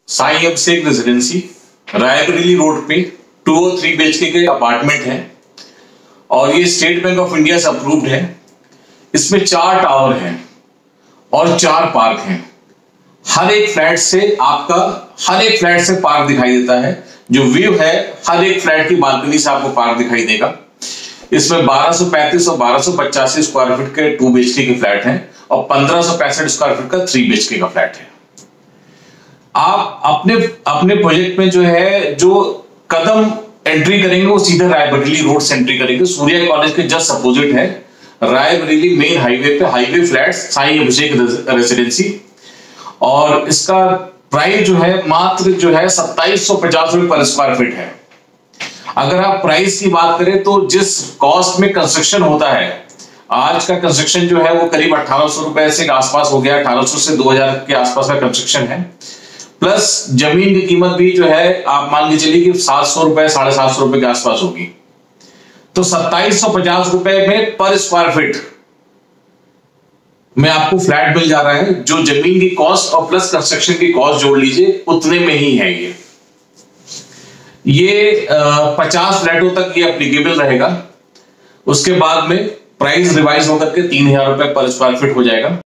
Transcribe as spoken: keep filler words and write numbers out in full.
Sai Abhishek residency Raebareli road पे two O three BHK के apartment है और ये स्टेट बैंक ऑफ इंडिया से अप्रूव्ड है। इसमें चार टावर हैं और चार पार्क हैं। हर एक फ्लैट से आपका हर एक फ्लैट से पार्क दिखाई देता है। जो व्यू है हर एक फ्लैट की बालकनी से आपको पार्क दिखाई देगा। इसमें बारह सौ पैंतीस और बारह सौ पचासी स्क्वायर फीट के टू बीएचके के फ्लैट हैं और पंद्रह सौ पैंसठ स्क्वायर फीट का थ्री बीएचके का फ्लैट है। आप अपने अपने प्रोजेक्ट में जो है जो कदम एंट्री करेंगे वो सीधे रायबरेली रोड से एंट्री करेंगे। सूर्या कॉलेज के जस्ट अपोजिट है रायबरेली मेन हाईवे पे highway flat Sai Abhishek residency और इसका प्राइस जो है मात्र जो है सत्ताईस सौ पचास रुपए पर स्क्वायर फीट है। अगर आप प्राइस की बात करें तो जिस कॉस्ट में कंस्ट्रक्शन होता है आज का कंस्ट्रक्शन जो है वो करीब अठारह सौ रुपए से आसपास हो गया। अठारह सौ से दो हज़ार के आसपास का कंस्ट्रक्शन है। प्लस जमीन की कीमत भी जो है आप मान के चलिए कि सात सौ रुपए साढ़े सात सौ रुपए के आसपास होगी। तो सत्ताईस सौ पचास रुपए में पर स्क्वायर फीट में आपको फ्लैट मिल जा रहा है। जो जमीन की कॉस्ट और प्लस कंस्ट्रक्शन की कॉस्ट जोड़ लीजिए उतने में ही है। ये ये पचास फ्लैटों तक ये एप्लीकेबल रहेगा। उसके बाद में प्राइस रिवाइज होकर के तीन हजार रुपए पर स्क्वायर फीट हो जाएगा।